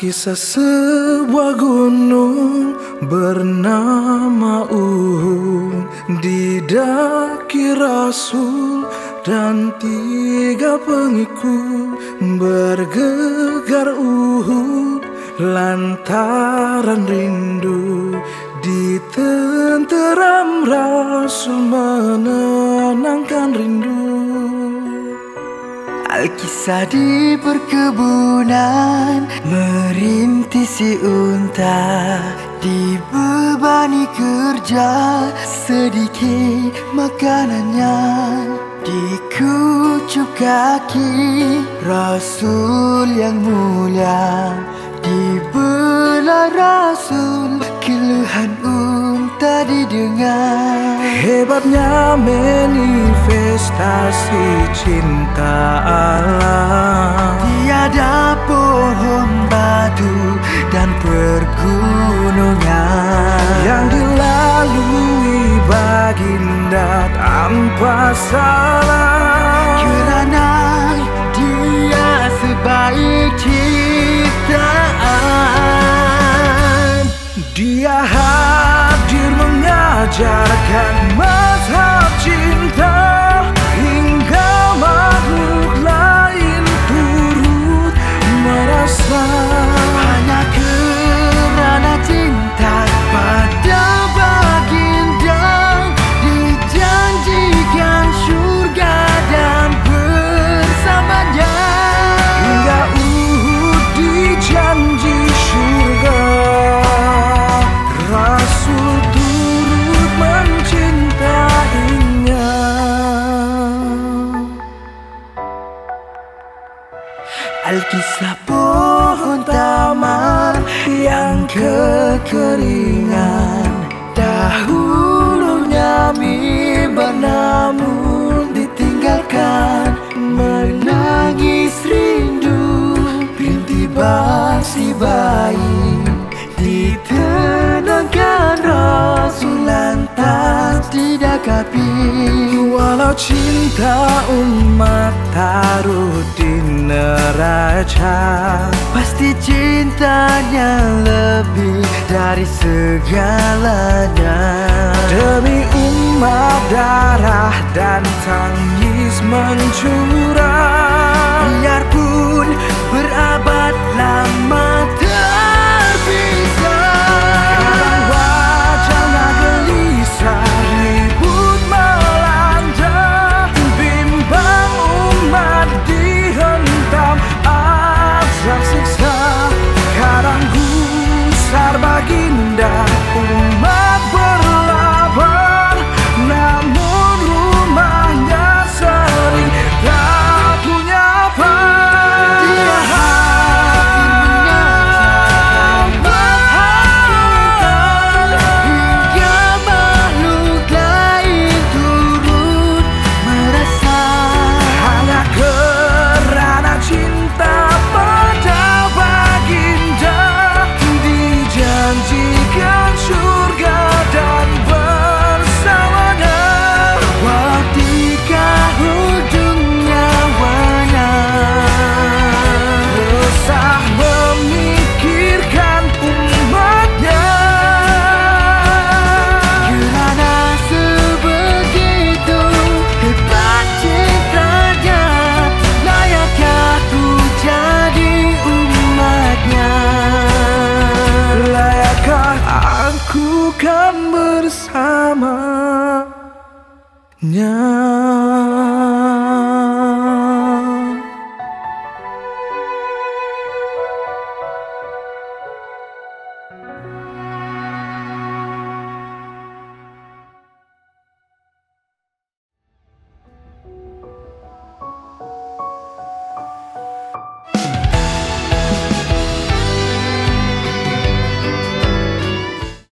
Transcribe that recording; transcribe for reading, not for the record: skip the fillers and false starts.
Alkisah sebuah gunung bernama Uhud, didaki Rasul dan 3 pengikut. Bergegar Uhud lantaran rindu, ditenteram Rasul menenangkan rindu. Alkisah di perkebunan merintisi unta, dibebani kerja sedikit makanannya, dikucuk kaki Rasul yang mulia, dibelah Rasul keluhan unta didengar. Hebatnya manifestasi cinta Allah, tiada pohon batu dan pergunungan yang dilalui baginda tanpa salah, kerana dia sebaik ciptaan. Dia hadir mengajarkan mazhab cinta, hingga makhluk lain turut merasa. Hanya kerana cinta pada baginda, dijanjikan syurga dan bersamanya. Hingga Uhud dijanji syurga, Rasul turut mencintainya. Alkisah pohon taman yang kekeringan, dahulunya mimbar namun ditinggalkan, menangis rindu rintiban si bayi, ditenangkan Rasul lantas didakapi. Walau cinta umat taruh di neraca, pasti cintanya lebih dari segalanya. Demi umat darah dan tangis mencurah, biarpun berabad lama terpisah. kadang wajahnya gelisah, ribut melanda, bimbang umat dihentam azab siksa. Kadang gusar baginda, umat berlaban, namun rumahnya sering tak punya apa. Dia hadir mengajarkan hingga makhluk lain turut merasa. Hanya kerana cinta pada baginda, dijanjikan surga dan bersamanya. Ketika ujungnya wana, Resah memikirkan umatnya, kerana sebegitu hebat cintanya, layakkah ku jadi umatnya? layakkah aku kan bersamanya?